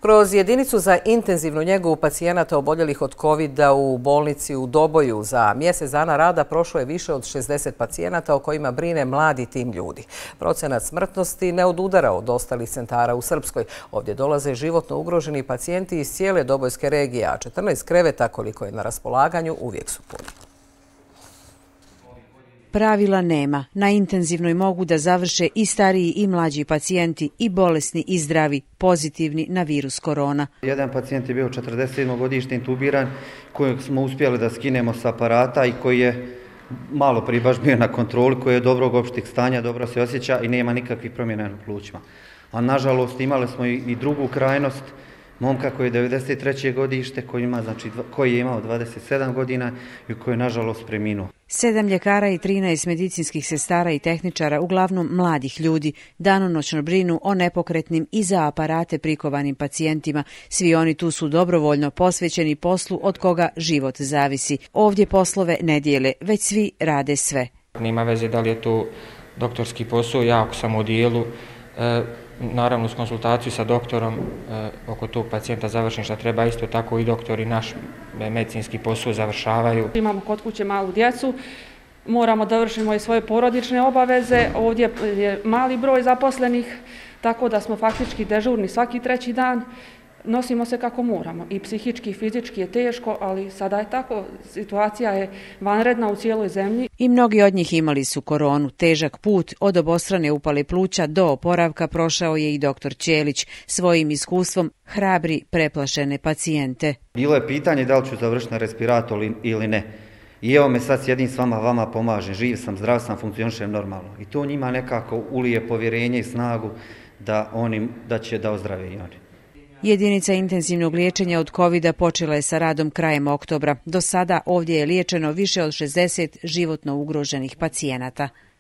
Kroz jedinicu za intenzivnu njegu pacijenata oboljelih od COVID-a u bolnici u Doboju za mjesec dana rada prošlo je više od 60 pacijenata o kojima brine mladi tim ljudi. Procenat smrtnosti ne odudara od ostalih centara u Srpskoj. Ovdje dolaze životno ugroženi pacijenti iz cijele Dobojske regije, a 14 kreveta koliko je na raspolaganju uvijek su puni. Pravila nema. Na intenzivnoj mogu da završe i stariji i mlađi pacijenti, i bolesni i zdravi, pozitivni na virus korona. Jedan pacijent je bio 47. godište intubiran, kojeg smo uspjeli da skinemo s aparata i koji je malo prije baš bio na kontroli, koji je dobrog opštih stanja, dobro se osjeća i nema nikakvih promjena na plućima. A nažalost imali smo i drugu krajnost, momka koji je 93. godište, koji je imao 27 godina i koji je nažalost preminuo. 7 ljekara i 13 medicinskih sestara i tehničara, uglavnom mladih ljudi, danonoćno brinu o nepokretnim i za aparate prikovanim pacijentima. Svi oni tu su dobrovoljno posvećeni poslu od koga život zavisi. Ovdje poslove ne dijele, već svi rade sve. Nema veze da li je to doktorski posao, ja ako sam u dijelu, naravno uz konsultaciju sa doktorom oko tog pacijenta završim šta treba, isto tako i doktori naš medicinski posao završavaju. Imamo kod kuće malu djecu, moramo da vršimo i svoje porodične obaveze, ovdje je mali broj zaposlenih, tako da smo faktički dežurni svaki treći dan. Nosimo se kako moramo, i psihički i fizički je teško, ali sada je tako, situacija je vanredna u cijeloj zemlji. I mnogi od njih imali su koronu. Težak put od obostrane upale pluća do oporavka prošao je i doktor Ćelić. Svojim iskustvom hrabri preplašene pacijente. Bilo je pitanje da li ću završiti na respirator ili ne. I evo me sad sjedim s vama pomažem, živ sam, zdrav sam, funkcionišem normalno. I to njima nekako ulije povjerenje i snagu da će da ozdrave i oni. Jedinica intenzivnog liječenja od COVID-a počela je sa radom krajem oktobra. Do sada ovdje je liječeno više od 60 životno ugroženih pacijenata.